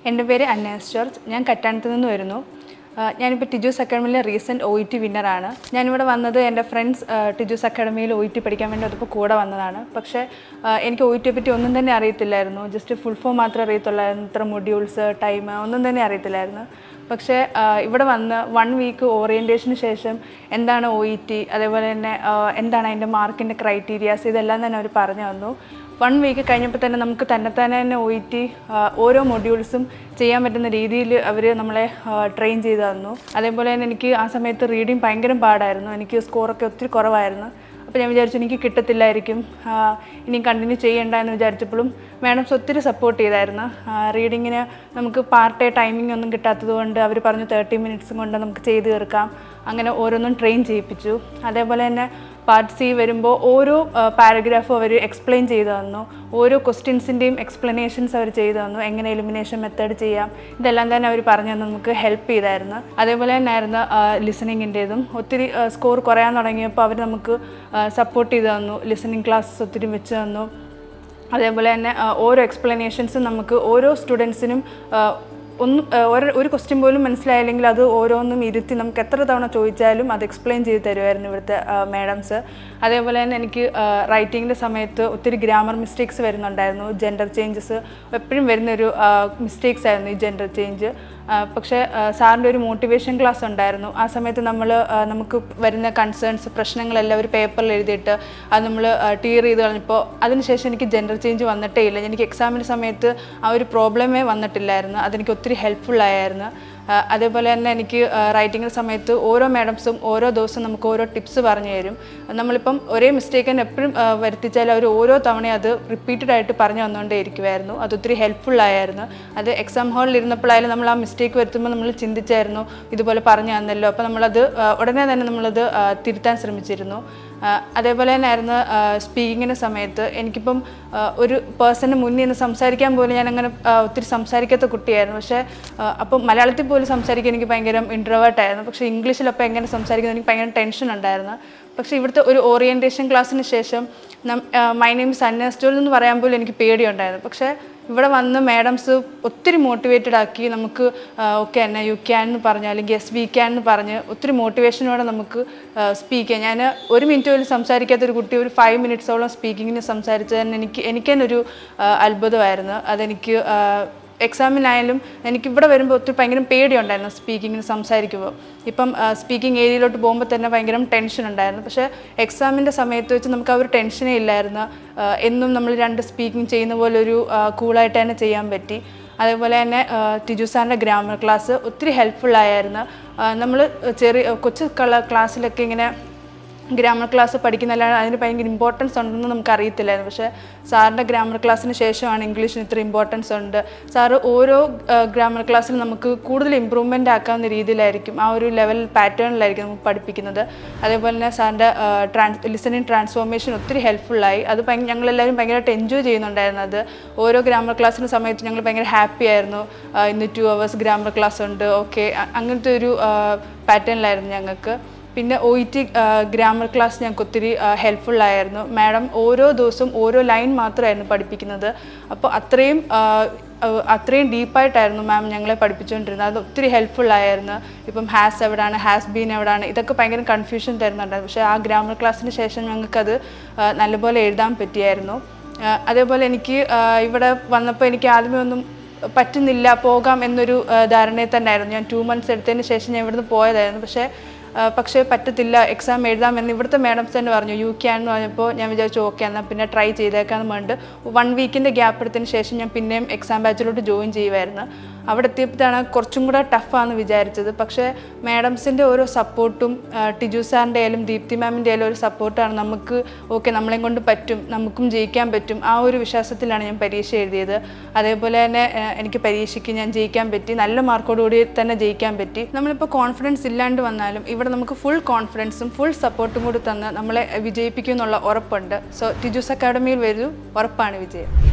എൻ്റെ പേര് അന്നേസ് ജോർജ്. ഞാൻ കറ്റാനത്ത് നിന്ന് വരുന്നു. ഞാനിപ്പോൾ ടിജൂസ് അക്കാഡമിയിലെ റീസെൻറ്റ് OET വിന്നറാണ്. ഞാനിവിടെ വന്നത് എൻ്റെ ഫ്രണ്ട്സ് ടിജൂസ് അക്കാഡമിയിൽ OET പഠിക്കാൻ വേണ്ടി അതിപ്പോൾ കൂടെ വന്നതാണ്. പക്ഷേ എനിക്ക് OETയെ പറ്റി ഒന്നും തന്നെ അറിയത്തില്ലായിരുന്നു. ജസ്റ്റ് ഫുൾ ഫോം മാത്രമേ അറിയത്തുള്ളായിരുന്നു. ഇത്ര മൊഡ്യൂൾസ്, ടൈം ഒന്നും തന്നെ അറിയത്തില്ലായിരുന്നു. പക്ഷേ ഇവിടെ വന്ന് 1 വീക്ക് ഓറിയൻറ്റേഷന് ശേഷം എന്താണ് OET, അതേപോലെ തന്നെ എന്താണ് അതിൻ്റെ മാർക്കിൻ്റെ ക്രൈറ്റീരിയാസ്, ഇതെല്ലാം തന്നെ അവർ പറഞ്ഞു തന്നു. 1 വീക്ക് കഴിഞ്ഞപ്പോൾ തന്നെ നമുക്ക് തന്നെത്താനെ തന്നെ OET ഓരോ മൊഡ്യൂൾസും ചെയ്യാൻ പറ്റുന്ന രീതിയിൽ അവർ നമ്മളെ ട്രെയിൻ ചെയ്ത് തന്നു. അതേപോലെ തന്നെ എനിക്ക് ആ സമയത്ത് റീഡിങ് ഭയങ്കര പാടായിരുന്നു. എനിക്ക് സ്കോറൊക്കെ ഒത്തിരി കുറവായിരുന്നു. അപ്പോൾ ഞാൻ വിചാരിച്ചു എനിക്ക് കിട്ടത്തില്ലായിരിക്കും, ഇനി കണ്ടിന്യൂ ചെയ്യേണ്ട എന്ന് വിചാരിച്ചപ്പോഴും മാഡംസ് ഒത്തിരി സപ്പോർട്ട് ചെയ്തായിരുന്നു. റീഡിങ്ങിന് നമുക്ക് പാർട്ട് ടൈമിംഗ് ഒന്നും കിട്ടാത്തത് കൊണ്ട് അവർ പറഞ്ഞു 30 മിനിറ്റ്സും കൊണ്ട് നമുക്ക് ചെയ്ത് തീർക്കാം. അങ്ങനെ ഓരോന്നും ട്രെയിൻ ചെയ്യിപ്പിച്ചു. അതേപോലെ തന്നെ പാർട്ട് C വരുമ്പോൾ ഓരോ പാരഗ്രാഫും അവർ എക്സ്പ്ലെയിൻ ചെയ്ത് തന്നു. ഓരോ ക്വസ്റ്റ്യൻസിൻ്റെയും എക്സ്പ്ലനേഷൻസ് അവർ ചെയ്തു തന്നു. എങ്ങനെ എലിമിനേഷൻ മെത്തേഡ് ചെയ്യാം, ഇതെല്ലാം തന്നെ അവർ പറഞ്ഞു തന്നു, നമുക്ക് ഹെൽപ്പ് ചെയ്തായിരുന്നു. അതേപോലെ തന്നെ ആയിരുന്നു ലിസണിങ്ങിൻ്റേതും. ഒത്തിരി സ്കോർ കുറയാൻ തുടങ്ങിയപ്പോൾ അവർ നമുക്ക് സപ്പോർട്ട് ചെയ്ത് തന്നു. ലിസണിങ് ക്ലാസ്സസ് ഒത്തിരി വെച്ച് തന്നു. അതേപോലെ തന്നെ ഓരോ എക്സ്പ്ലനേഷൻസും നമുക്ക് ഓരോ സ്റ്റുഡൻസിനും ഒരു ക്വസ്റ്റ്യൻ പോലും മനസ്സിലായില്ലെങ്കിൽ അത് ഓരോന്നും ഇരുത്തി നമുക്ക് എത്ര തവണ ചോദിച്ചാലും അത് എക്സ്പ്ലെയിൻ ചെയ്ത് തരുമായിരുന്നു ഇവിടുത്തെ മാഡംസ്. അതേപോലെ തന്നെ എനിക്ക് റൈറ്റിങ്ങിൻ്റെ സമയത്ത് ഒത്തിരി ഗ്രാമർ മിസ്റ്റേക്സ് വരുന്നുണ്ടായിരുന്നു. ജെൻഡർ ചേഞ്ചസ് എപ്പോഴും വരുന്നൊരു മിസ്റ്റേക്സ് ആയിരുന്നു ഈ ജെൻഡർ ചേഞ്ച്. പക്ഷേ സാറിൻ്റെ ഒരു മോട്ടിവേഷൻ ക്ലാസ് ഉണ്ടായിരുന്നു. ആ സമയത്ത് നമുക്ക് വരുന്ന കൺസേൺസ്, പ്രശ്നങ്ങളെല്ലാം ഒരു പേപ്പറിൽ എഴുതിയിട്ട് അത് നമ്മൾ ടീർ ചെയ്ത് കളഞ്ഞപ്പോൾ അതിനുശേഷം എനിക്ക് ജെൻഡർ ചേഞ്ച് വന്നിട്ടേ ഇല്ല. എനിക്ക് എക്സാമിൻ്റെ സമയത്ത് ആ ഒരു പ്രോബ്ലമേ വന്നിട്ടില്ലായിരുന്നു. അതെനിക്ക് ഒത്തിരി ഹെൽപ്ഫുള്ളായിരുന്നു. അതേപോലെ തന്നെ എനിക്ക് റൈറ്റിങ്ങിൻ്റെ സമയത്ത് ഓരോ മാഡംസും ഓരോ ദിവസം നമുക്ക് ഓരോ ടിപ്സ് പറഞ്ഞു തരും. നമ്മളിപ്പം ഒരേ മിസ്റ്റേക്ക് തന്നെ എപ്പോഴും വരുത്തിച്ചാൽ അവർ ഓരോ തവണയും അത് റിപ്പീറ്റഡ് ആയിട്ട് പറഞ്ഞു തന്നുകൊണ്ടേ ഇരിക്കുമായിരുന്നു. അതൊത്തിരി ഹെൽപ്ഫുള്ളായിരുന്നു. അത് എക്സാം ഹാളിൽ ഇരുന്നപ്പോഴായാലും നമ്മൾ ആ മിസ്റ്റേക്ക് വരുത്തുമ്പോൾ നമ്മൾ ചിന്തിച്ചായിരുന്നു ഇതുപോലെ പറഞ്ഞു തന്നല്ലോ. അപ്പോൾ നമ്മളത് ഉടനെ തന്നെ നമ്മളത് തിരുത്താൻ ശ്രമിച്ചിരുന്നു. അതേപോലെ തന്നെ ആയിരുന്നു സ്പീക്കിങ്ങിൻ്റെ സമയത്ത്. എനിക്കിപ്പം ഒരു പേഴ്സണിന് മുന്നിൽ നിന്ന് സംസാരിക്കാൻ പോലും ഞാനങ്ങനെ ഒത്തിരി സംസാരിക്കാത്ത കുട്ടിയായിരുന്നു. പക്ഷേ അപ്പം മലയാളത്തിൽ പോലും സംസാരിക്കാൻ എനിക്ക് ഭയങ്കര ഇൻട്രോവേർട്ടായിരുന്നു. പക്ഷേ ഇംഗ്ലീഷിലപ്പോൾ എങ്ങനെ സംസാരിക്കുന്നത് എനിക്ക് ഭയങ്കര ടെൻഷൻ ഉണ്ടായിരുന്നു. പക്ഷേ ഇവിടുത്തെ ഒരു ഓറിയൻറ്റേഷൻ ക്ലാസ്സിന് ശേഷം my name is Annes George എന്ന് പറയാൻ പോലും എനിക്ക് പേടിയുണ്ടായിരുന്നു. പക്ഷേ ഇവിടെ വന്ന് മാഡംസ് ഒത്തിരി മോട്ടിവേറ്റഡ് ആക്കി. നമുക്ക് ഓക്കെ തന്നെ യു ക്യാൻ എന്ന് പറഞ്ഞ്, അല്ലെങ്കിൽ യെസ് വി ക്യാൻ എന്ന് പറഞ്ഞ് ഒത്തിരി മോട്ടിവേഷനോടെ നമുക്ക് സ്പീക്ക് ചെയ്യാം. ഞാൻ 1 മിനിറ്റ് പോലും സംസാരിക്കാത്തൊരു കുട്ടി ഒരു 5 മിനിറ്റ്സോളം സ്പീക്കിങ്ങിന് സംസാരിച്ചത് തന്നെ എനിക്ക് തന്നെ ഒരു അത്ഭുതമായിരുന്നു. അതെനിക്ക് എക്സാമിനായാലും എനിക്കിവിടെ വരുമ്പോൾ ഒത്തിരി ഭയങ്കര പേടിയുണ്ടായിരുന്നു സ്പീക്കിങ്ങിന് സംസാരിക്കുമ്പോൾ. ഇപ്പം സ്പീക്കിംഗ് ഏരിയയിലോട്ട് പോകുമ്പോൾ തന്നെ ഭയങ്കര ടെൻഷൻ ഉണ്ടായിരുന്നു. പക്ഷേ എക്സാമിൻ്റെ സമയത്ത് വെച്ച് നമുക്ക് ആ ഒരു ടെൻഷനേ ഇല്ലായിരുന്നു. എന്നും നമ്മൾ 2 സ്പീക്കിംഗ് ചെയ്യുന്ന പോലെ ഒരു കൂളായിട്ട് തന്നെ ചെയ്യാൻ പറ്റി. അതേപോലെ തന്നെ ടിജു സാറിൻ്റെ ഗ്രാമർ ക്ലാസ് ഒത്തിരി ഹെൽപ്ഫുള്ളായിരുന്നു. നമ്മൾ കൊച്ചു ക്ലാസ്സിലൊക്കെ ഇങ്ങനെ ഗ്രാമർ ക്ലാസ് പഠിക്കുന്നതല്ലാതെ അതിന് ഭയങ്കര ഇമ്പോർട്ടൻസ് ഉണ്ടെന്ന് നമുക്ക് അറിയത്തില്ലായിരുന്നു. പക്ഷേ സാറിൻ്റെ ഗ്രാമർ ക്ലാസ്സിന് ശേഷമാണ് ഇംഗ്ലീഷിന് ഇത്ര ഇമ്പോർട്ടൻസ് ഉണ്ട്. സാറ് ഓരോ ഗ്രാമർ ക്ലാസ്സിലും നമുക്ക് കൂടുതൽ ഇമ്പ്രൂവ്മെൻ്റ് ആക്കാവുന്ന രീതിയിലായിരിക്കും, ആ ഒരു ലെവൽ പാറ്റേണിലായിരിക്കും നമുക്ക് പഠിപ്പിക്കുന്നത്. അതേപോലെ തന്നെ സാറിൻ്റെ ലിസണിങ് ട്രാൻസ്ഫോർമേഷൻ ഒത്തിരി ഹെൽപ്ഫുള്ളായി. അത് ഞങ്ങളെല്ലാവരും ഭയങ്കരമായിട്ട് എൻജോയ് ചെയ്യുന്നുണ്ടായിരുന്നു. അത് ഓരോ ഗ്രാമർ ക്ലാസ്സിൻ്റെ സമയത്ത് ഞങ്ങൾ ഭയങ്കര ഹാപ്പി ആയിരുന്നു. ഇന്ന് 2 hours ഗ്രാമർ ക്ലാസ് ഉണ്ട്, ഓക്കെ, അങ്ങനത്തെ ഒരു പാറ്റേണിലായിരുന്നു ഞങ്ങൾക്ക്. പിന്നെ OET ഗ്രാമർ ക്ലാസ് ഞങ്ങൾക്ക് ഒത്തിരി ഹെൽപ്ഫുള്ളായിരുന്നു. മാഡം ഓരോ ദിവസവും ഓരോ ലൈൻ മാത്രമായിരുന്നു പഠിപ്പിക്കുന്നത്. അപ്പോൾ അത്രയും ഡീപ്പായിട്ടായിരുന്നു മാം ഞങ്ങളെ പഠിപ്പിച്ചുകൊണ്ടിരുന്നത്. അത് ഒത്തിരി ഹെൽപ്ഫുള്ളായിരുന്നു. ഇപ്പം ഹാസ് എവിടെയാണ്, ഹാസ് ബീൻ എവിടെയാണ്, ഇതൊക്കെ ഭയങ്കര കൺഫ്യൂഷൻ തരുന്നുണ്ടായിരുന്നു. പക്ഷേ ആ ഗ്രാമർ ക്ലാസ്സിന് ശേഷം ഞങ്ങൾക്കത് നല്ലപോലെ എഴുതാൻ പറ്റിയായിരുന്നു. അതേപോലെ എനിക്ക് ഇവിടെ വന്നപ്പോൾ എനിക്ക് ആദ്യമേ ഒന്നും പറ്റുന്നില്ല, പോകാം എന്നൊരു ധാരണയിൽ തന്നെ ആയിരുന്നു. ഞാൻ 2 months എടുത്തതിന് ശേഷം ഞാൻ ഇവിടുന്ന് പോയതായിരുന്നു. പക്ഷേ പറ്റത്തില്ല, എക്സാം എഴുതാമെന്ന് ഇവിടുത്തെ മാഡംസ് തന്നെ പറഞ്ഞു. യു ക്യാൻ എന്ന് പറഞ്ഞപ്പോൾ ഞാൻ വിചാരിച്ചു ഓക്കെ എന്നാൽ പിന്നെ ട്രൈ ചെയ്തേക്കാമെന്ന് പറഞ്ഞിട്ട് 1 വീക്കിൻ്റെ ഗ്യാപ്പ് എടുത്തതിന് ശേഷം ഞാൻ പിന്നെയും എക്സാം ബാച്ചിലോട്ട് ജോയിൻ ചെയ്യുമായിരുന്നു. അവിടെ എത്തിയപ്പോഴാണ് കുറച്ചും കൂടെ ടഫാണെന്ന് വിചാരിച്ചത്. പക്ഷേ മാഡംസിൻ്റെ ഓരോ സപ്പോർട്ടും ടിജു സാറിൻ്റെ ആയാലും ദീപ്തി മാമിൻ്റെ ആയാലും ഒരു സപ്പോർട്ടാണ് നമുക്ക് ഓക്കെ നമ്മളെയും കൊണ്ട് പറ്റും, നമുക്കും ജയിക്കാൻ പറ്റും, ആ ഒരു വിശ്വാസത്തിലാണ് ഞാൻ പരീക്ഷ എഴുതിയത്. അതേപോലെ തന്നെ എനിക്ക് പരീക്ഷയ്ക്ക് ഞാൻ ജയിക്കാൻ പറ്റി, നല്ല മാർക്കോടുകൂടി തന്നെ ജയിക്കാൻ പറ്റി. നമ്മളിപ്പോൾ കോൺഫിഡൻസ് ഇല്ലാണ്ട് വന്നാലും ഇവിടെ നമുക്ക് ഫുൾ കോൺഫിഡൻസും ഫുൾ സപ്പോർട്ടും കൂടി തന്ന് നമ്മളെ വിജയിപ്പിക്കും എന്നുള്ള ഉറപ്പുണ്ട്. സോ ടിജൂസ് അക്കാഡമിയിൽ വരൂ, ഉറപ്പാണ് വിജയം.